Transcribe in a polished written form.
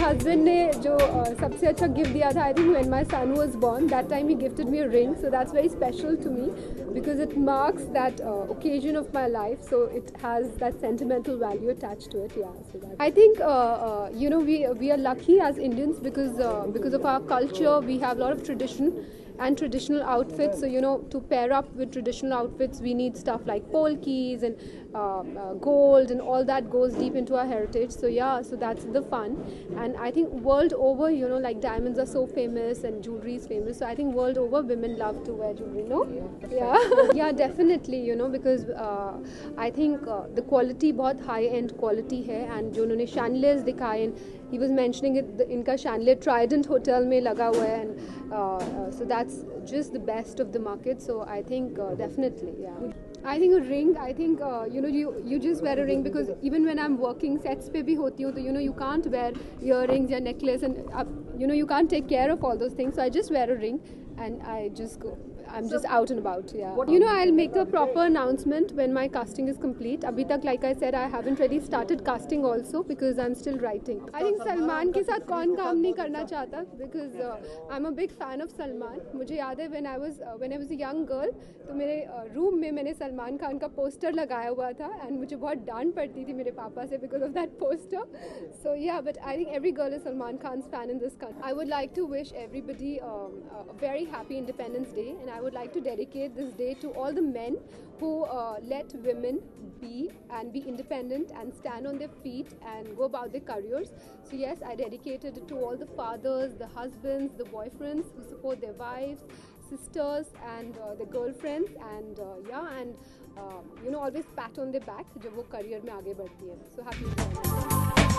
husband ने जो सबसे अच्छा gift दिया था, I think when my son was born, that time he gifted me a ring, so that's very special to me because it marks that occasion of my life, so it has that sentimental value attached to it. Yeah, so that. I think you know, we are lucky as Indians because of our culture. We have a lot of tradition and traditional outfits, so you know, to pair up with traditional outfits we need stuff like polkis and gold, and all that goes deep into our heritage. So yeah, so that's the fun. And I think world over, you know, like diamonds are so famous and jewelry is famous, so I think world over women love to wear jewelry, no? Yeah. Yeah, definitely, you know, because I think the quality बहुत high end quality है, and जो उन्होंने chandeliers दिखाए, and he was mentioning it, इनका chandelier Trident Hotel में लगा हुआ है, and so that's just the best of the market. So I think definitely, yeah. I think a ring, I think you know, you just wear a ring because even when I'm working sets पे भी होती हूँ, तो you know, you can't wear earrings या necklace, and you know, you can't take care of all those things, so I just wear a ring and I just go. I'm just out and about, yeah. You know, I'll make a proper announcement when my casting is complete. Abhi tak, like I said, I haven't really started casting also because I'm still writing. I think Salman के साथ कौन काम नहीं करना चाहता, because I'm a big fan of Salman. मुझे याद है when I was a young girl, तो मेरे room में मैंने सलमान खान का poster लगाया हुआ था, and मुझे बहुत डांट पड़ती थी मेरे पापा से because of that poster. So yeah, but I think every girl is Salman Khan's fan in this country. I would like to wish everybody a very happy Independence Day, and I would like to dedicate this day to all the men who let women be independent and stand on their feet and go about their careers. So yes, I dedicated it to all the fathers, the husbands, the boyfriends who support their wives, sisters and their girlfriends, and you know, always pat on their back जब वो career में आगे बढ़ती हैं. So happy.